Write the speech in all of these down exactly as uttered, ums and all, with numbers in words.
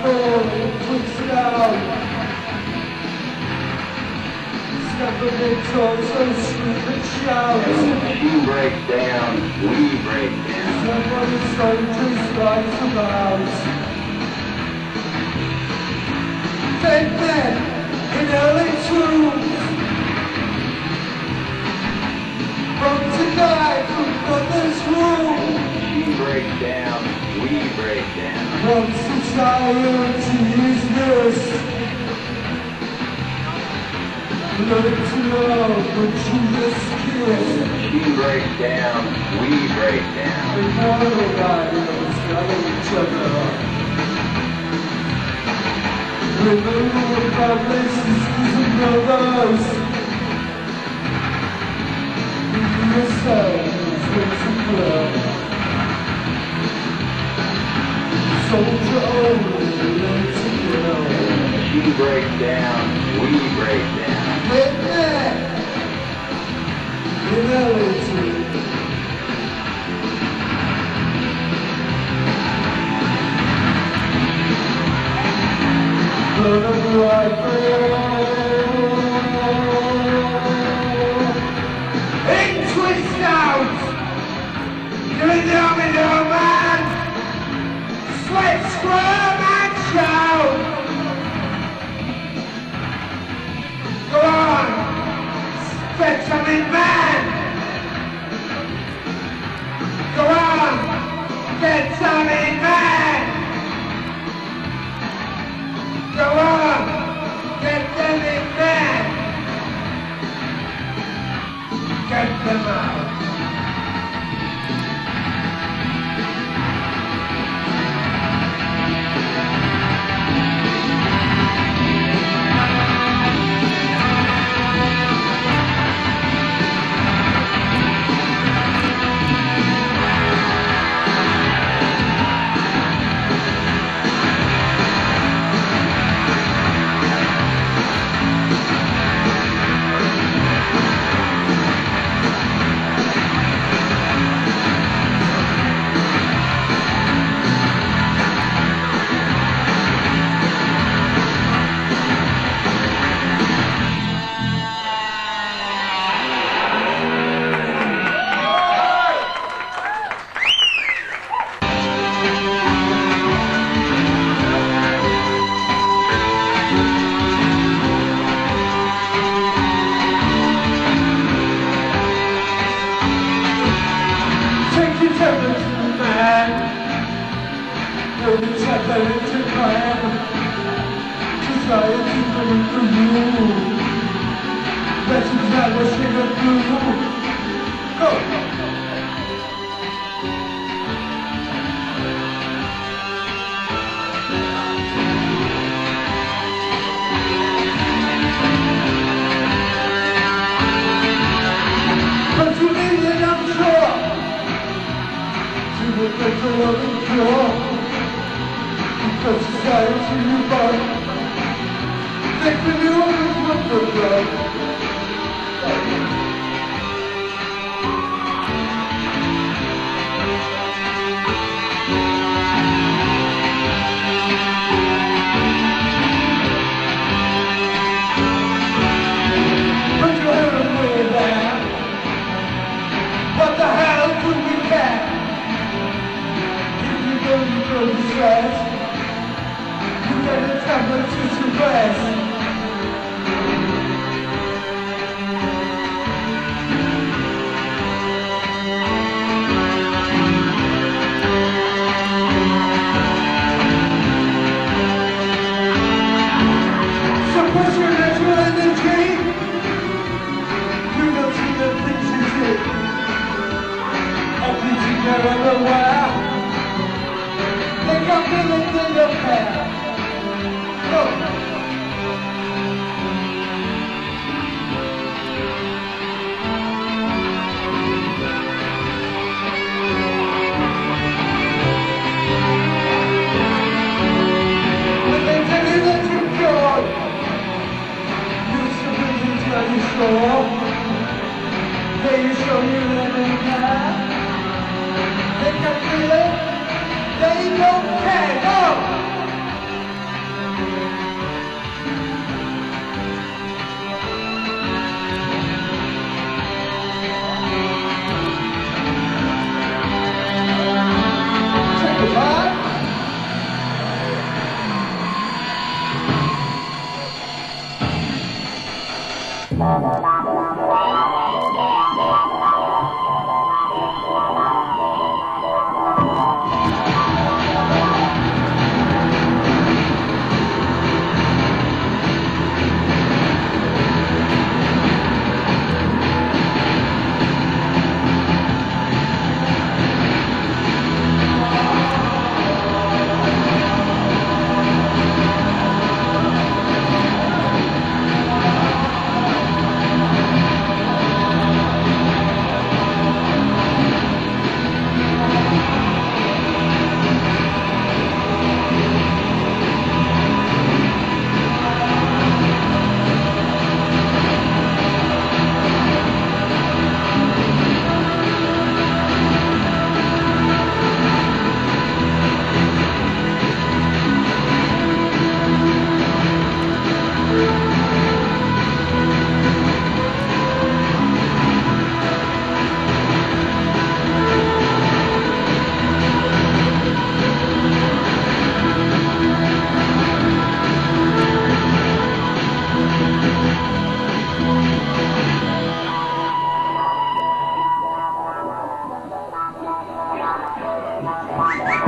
falling, twisted out. Stepping in towards those stupid showers. You break down, we break down. Somebody's soldiers rise about. Dead men in early tombs. From to die from mother's womb. You break down, we break down. From society to use this. Learn to love what you just kissed. You break down, we break down. We know that we gather each other. Remember family, sisters and brothers. Be yourselves with some blood. Soldier only, learn to know. You break down, we break down. Get there! Reality. Burn up right there. In twist out! You're a domino man! Sweat, squirm and shout! Go on! Spectrum man! Go on! Get some in man! Go on! Get them in man! Get them out!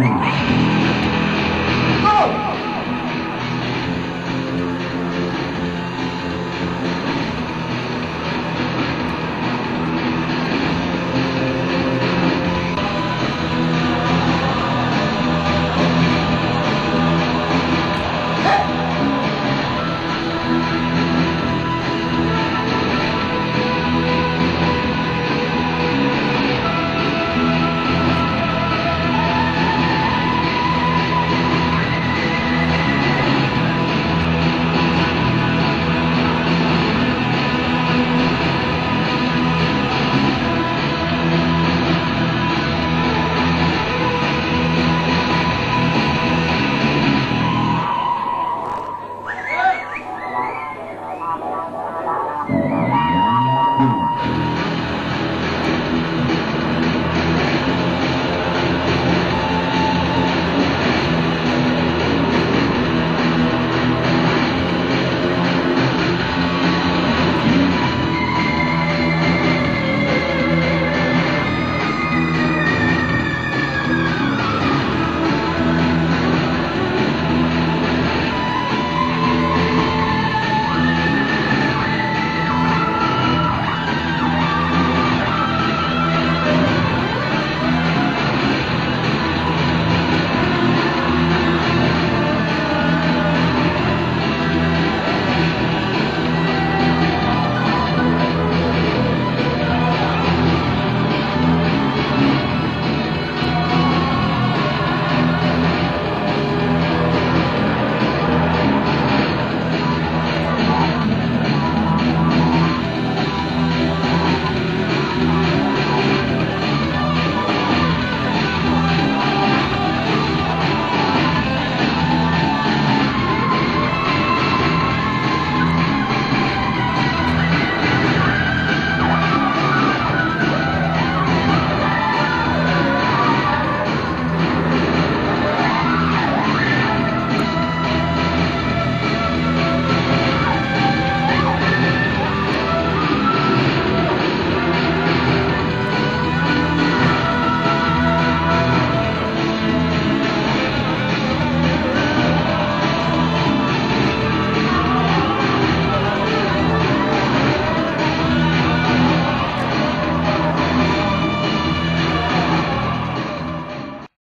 Warning.